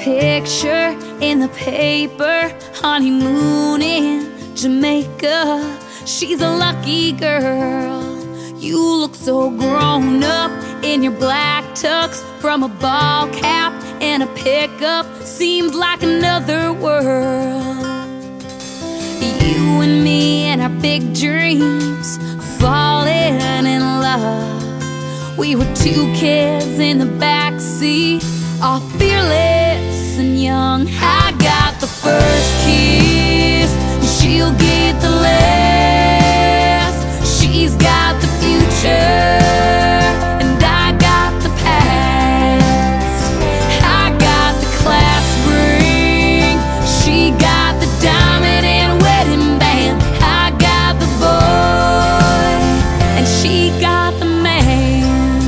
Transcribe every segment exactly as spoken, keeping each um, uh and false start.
picture in the paper, honeymoon in Jamaica. She's a lucky girl. You look so grown up in your black tux, from a ball cap and a pickup. Seems like another world. You and me and our big dreams, falling in love. We were two kids in the backseat, all fearless and young. I got the first kiss, she'll get the last. She's got the future, and I got the past. I got the class ring, she got the diamond and wedding band. I got the boy, and she got the man.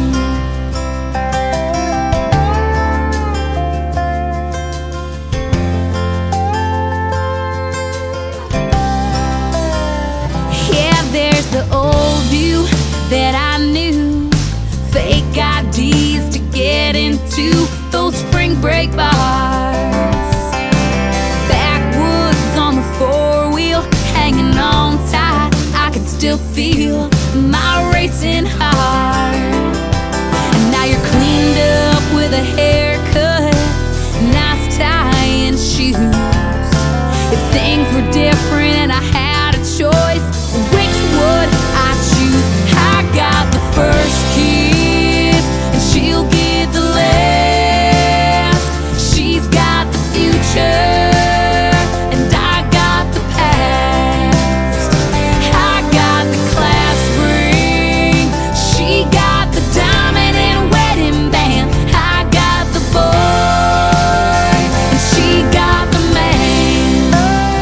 Yeah, there's the old you that I knew, fake I Ds to get into those spring break bars. Backwoods on the four-wheel, hanging on tight, I can still feel my racing heart. And now you're cleaned up with a haircut, nice tie and shoes. If things were different and I had a choice, which would I choose? I got the first kiss, and she'll get the last. She's got the future, and I got the past. I got the class ring, she got the diamond and wedding band. I got the boy, and she got the man.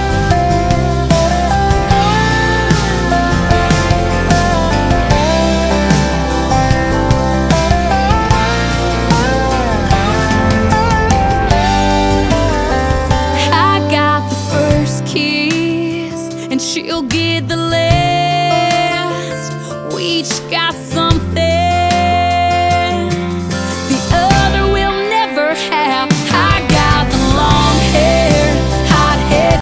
I got the first kiss, and she'll get the last. We each got something